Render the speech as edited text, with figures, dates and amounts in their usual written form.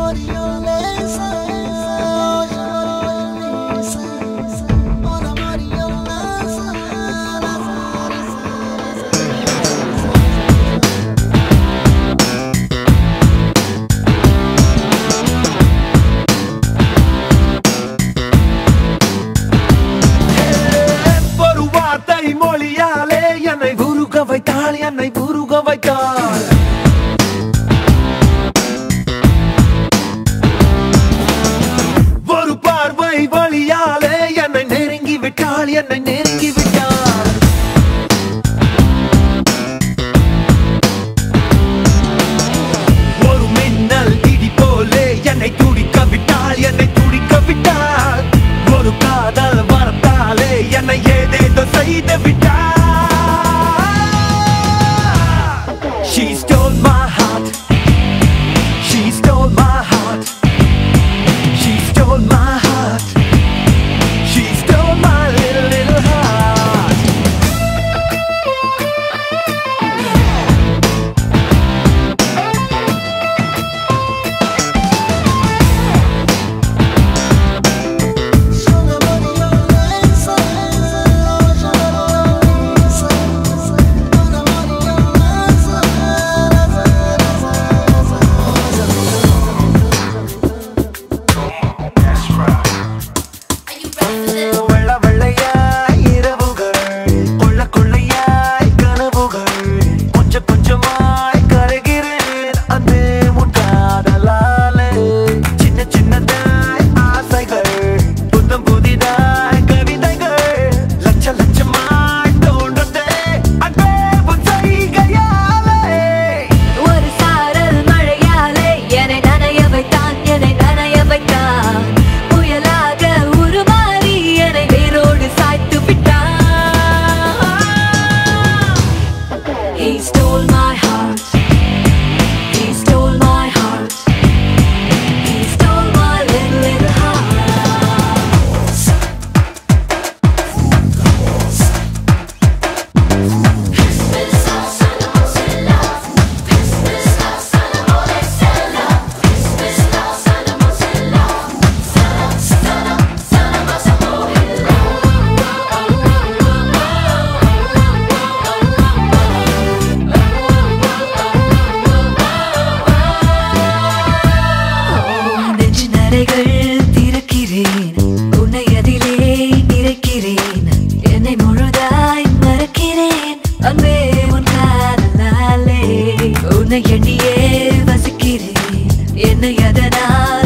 மொழியாலே என்னை உருக வைத்தாள், என்னை உருக வைத்தாள். ஒரு பார்வை வழியாலே என்னை நெருங்கி விட்டாள், என்னை நெருங்கி விட்டாள். ஒரு மின்னல் இடி போலே என்னை துடிக்க விட்டாள், என்னை துடிக்க விட்டாள். ஒரு காதல் வரத்தாலே என்னை ஏதேதோ செய்து விட்டாள். She stole my heart. She stole my heart. She stole my heart. She stole my little heart. He stole my heart. He stole my heart. He stole my little heart. திறக்கிறேன் உன்னை அதிலே நிறைக்கிறேன் என்னை முழுதாய் மறக்கிறேன் அன்பே உன் காதலாலே உன்னை எண்ணியே வசிக்கிறேன் என்னை அதனால்